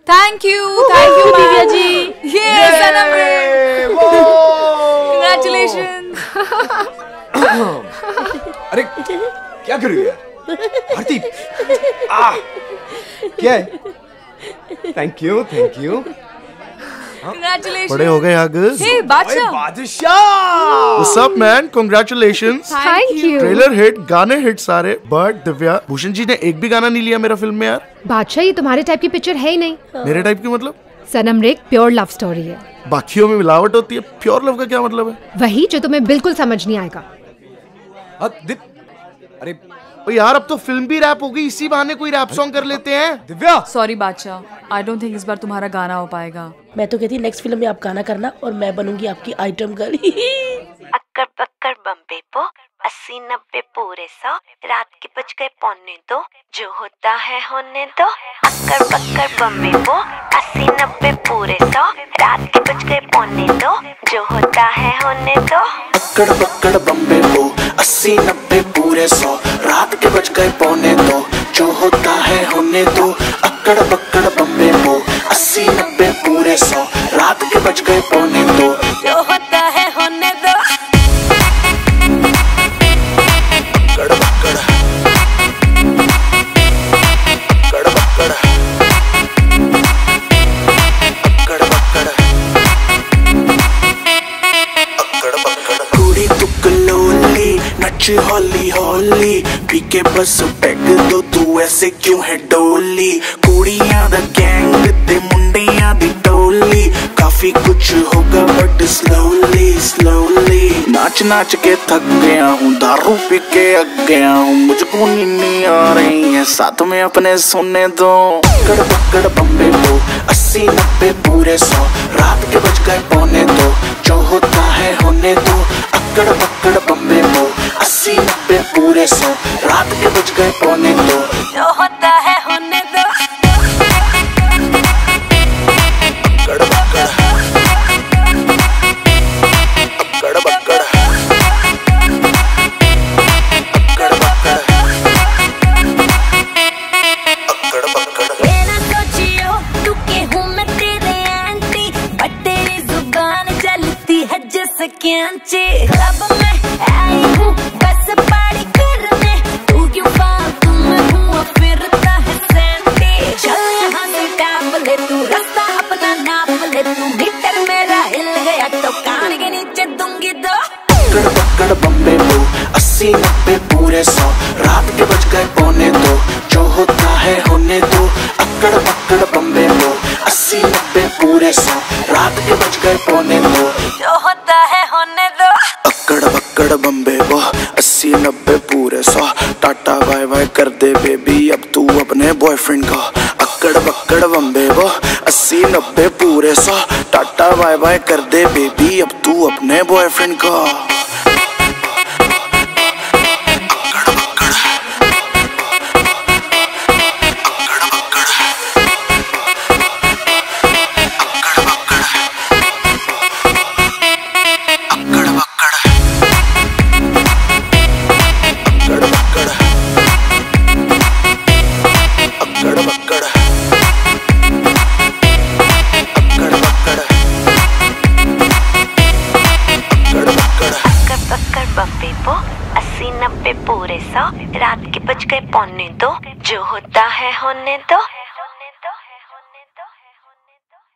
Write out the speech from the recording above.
Thank you Divya ji. Congratulations। अरे क्या कर रही है आरती? क्या है? Thank you Congratulations। बड़े हो गए आगस। Hey बादशाह। What's up man? Congratulations। Thank you। Trailer hit, गाने हिट सारे। बट दिव्या, भूषण जी ने एक भी गाना नहीं लिया मेरा फिल्म में यार। बादशाह ये तुम्हारे टाइप की पिक्चर है ही नहीं। मेरे टाइप की मतलब? सनम रे प्योर लव स्टोरी है। बाकियों में मिलावट होती है, प्योर लव का क्या मतलब है? वही जो तुम्हें बिल्कुल समझ नहीं आएगा। अरे यार अब तो फिल्म भी रैप हो गई, इसी बहाने कोई रैप सॉन्ग कर लेते हैं। दिव्या सॉरी बादशाह, आई डोंट थिंक इस बार तुम्हारा गाना हो पाएगा। मैं तो कहती नेक्स्ट फिल्म में आप गाना करना और मैं बनूंगी आपकी आइटम गर्ल। अक्कर बक्कर बम्बे पो 80-90 पूरे 100 रात के बज गए 1:45 जो होता है होने दो। अक्कर बक्कर बम्बे पो 80-90 पूरे 100 रात के बज गए 1:45 जो होता है होने दो। अक्कड़ बक्कड़ बम्बे पो 80-90 पूरे 100 रात के बज गए 1:45 जो होता है होने दो। अक्कड़ बक्कड़ बम्बे पो 80-90 पूरे 100 रात के बज गए 1:45 जो होता है होने दो। हौली हौली पी के बस पैग दो तू ऐसे क्यों है डोली। कुड़ियां दा गैंग ते मुंडियां दी टोली काफी कुछ होगा बट स्लोली स्लोली। नाच नाच के थक गया हूँ, दारू पी के अग गया हूँ, मुझको नींद आ रही है, साथ में अपने सोने दो। अक्कड़ बक्कड़ बम्बे पो 80-90 पूरे 100 रात के बज गए 1:45 जो होता है होने दो। अक्कड़ बक्कड़ बम्बे पो 80-90 पूरे 100 रात के बज गए 1:45 जो होता है होने दो। मेरा सोचियो तू के हूँ मैं तेरे आंटी, बट तेरी जुबान चलती है जैसे कैंची। क्लब में आई हूँ बस पार्टी करने, तू क्यों फालतू में हुआ फिरता है सैंटी। चल यहाँ से टाप ले तू, रास्ता अपना नाप ले तू, मीटर मेरा हिल गया तो कान के नीचे दूंगी दो। अक्कड़ बक्कड़ बम्बे पो 80-90 पूरे 100 रात के बज गए 1:45 जो होता है होने दो। अक्कड़ बक्कड़ बम्बे पो 80-90 पूरे 100 रात के बज गए 1:45 जो होता है होने दो। अक्कड़ बक्कड़ बम्बे पो 80-90 पूरे 100 टाटा बाय बाय कर दे बेबी अब तू अपने बॉयफ्रेंड को। अक्कड़ बक्कड़ बम्बे पो 80-90 पूरे 100 टाटा बाय बाय कर दे बेबी अब तू अपने बॉयफ्रेंड को। बम्बे पो 80-90 पूरे 100 रात के बज गए 1:45 जो होता है होने दो।